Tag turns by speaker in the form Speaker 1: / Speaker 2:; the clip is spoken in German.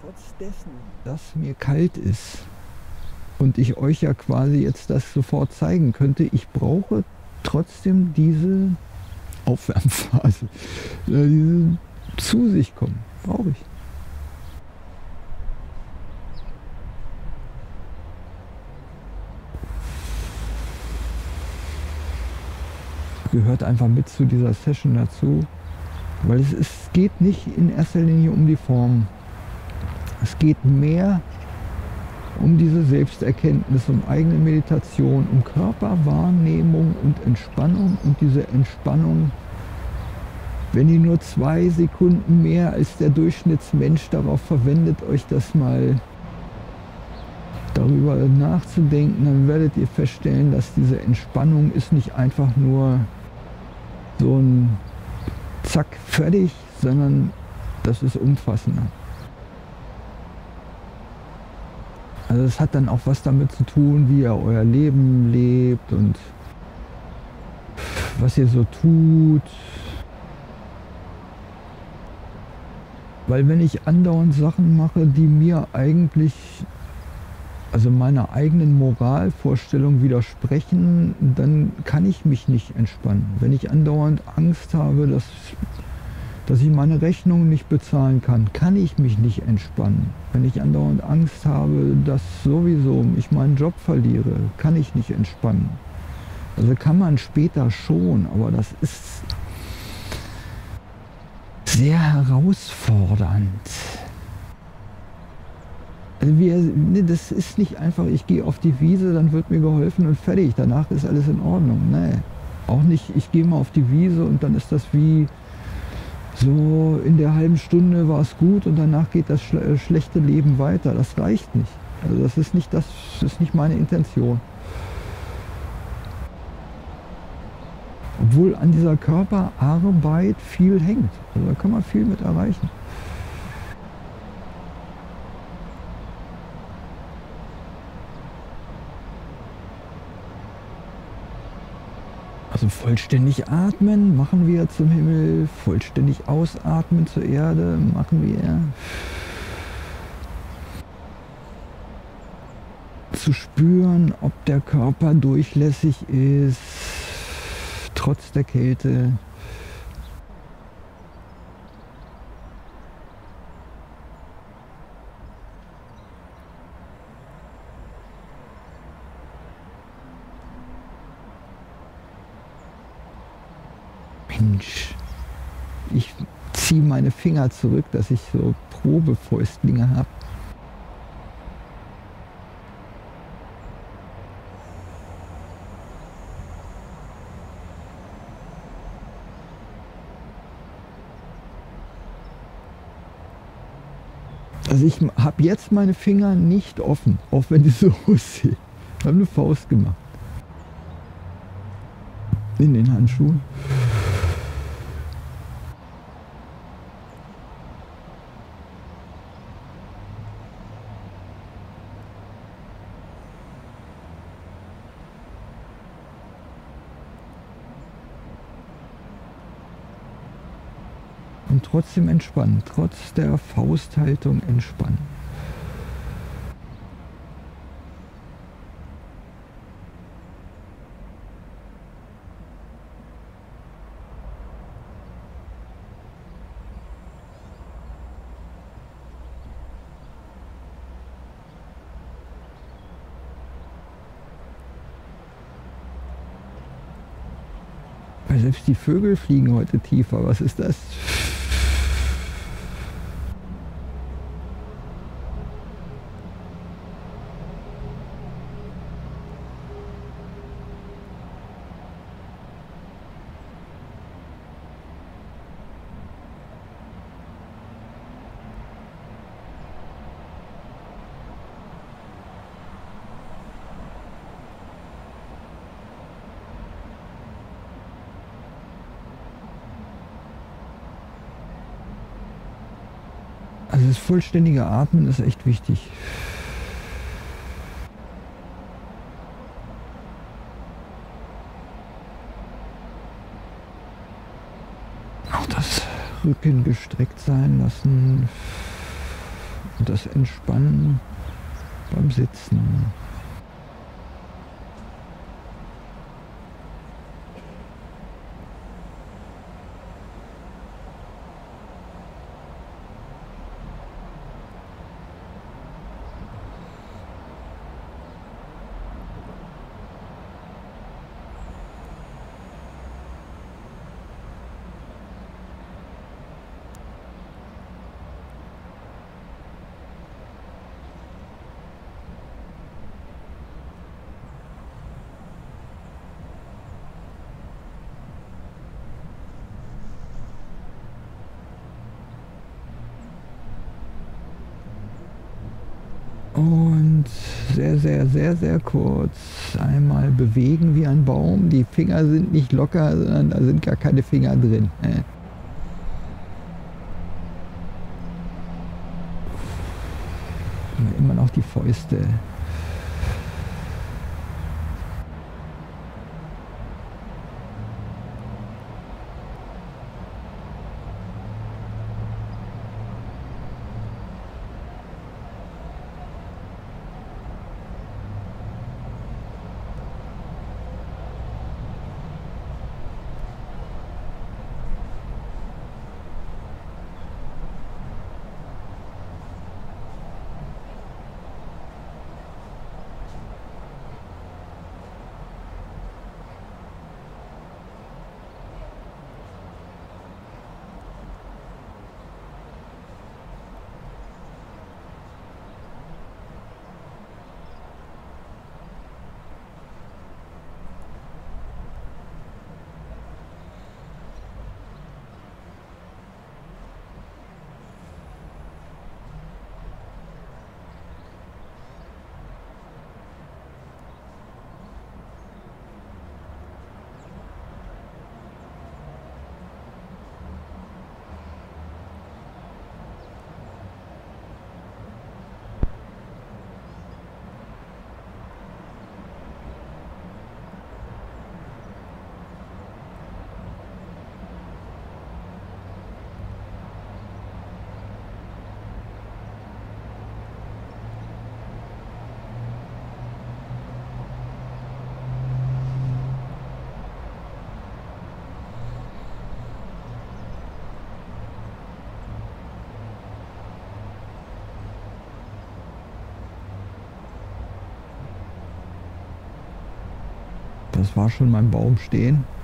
Speaker 1: trotz dessen, dass mir kalt ist und ich euch ja quasi jetzt das sofort zeigen könnte, ich brauche trotzdem diese Aufwärmphase, diese zu sich kommen, brauche ich. Gehört einfach mit zu dieser Session dazu, weil es geht nicht in erster Linie um die Form. Es geht mehr um diese Selbsterkenntnis, um eigene Meditation, um Körperwahrnehmung und Entspannung. Und diese Entspannung, wenn ihr nur 2 Sekunden mehr als der Durchschnittsmensch darauf verwendet, euch das mal darüber nachzudenken, dann werdet ihr feststellen, dass diese Entspannung ist nicht einfach nur so ein Zack, fertig, sondern das ist umfassender. Also es hat dann auch was damit zu tun, wie ihr euer Leben lebt und was ihr so tut. Weil wenn ich andauernd Sachen mache, die mir eigentlich, also meiner eigenen Moralvorstellung widersprechen, dann kann ich mich nicht entspannen. Wenn ich andauernd Angst habe, dass ich meine Rechnung nicht bezahlen kann ich mich nicht entspannen. Wenn ich andauernd Angst habe, dass sowieso ich meinen Job verliere, kann ich nicht entspannen. Also kann man später schon, aber das ist sehr herausfordernd. Also das ist nicht einfach, ich gehe auf die Wiese, dann wird mir geholfen und fertig, danach ist alles in Ordnung. Nee, auch nicht, ich gehe mal auf die Wiese und dann ist das wie so, in der halben Stunde war es gut und danach geht das schlechte Leben weiter. Das reicht nicht. Also das ist nicht meine Intention. Obwohl an dieser Körperarbeit viel hängt. Also da kann man viel mit erreichen. Also vollständig atmen machen wir zum Himmel, vollständig ausatmen zur Erde machen wir. Zu spüren, ob der Körper durchlässig ist, trotz der Kälte. Mensch, ich ziehe meine Finger zurück, dass ich so Probefäustlinge habe. Also ich habe jetzt meine Finger nicht offen, auch wenn die so aussehen. Ich habe eine Faust gemacht. In den Handschuhen. Und trotzdem entspannen, trotz der Fausthaltung entspannen. Weil selbst die Vögel fliegen heute tiefer. Was ist das? Also das vollständige Atmen ist echt wichtig. Auch das Rücken gestreckt sein lassen. Und das Entspannen beim Sitzen. Und sehr, sehr, sehr, sehr kurz einmal bewegen wie ein Baum. Die Finger sind nicht locker, sondern da sind gar keine Finger drin. Immer noch die Fäuste. Das war schon mein Baum stehen.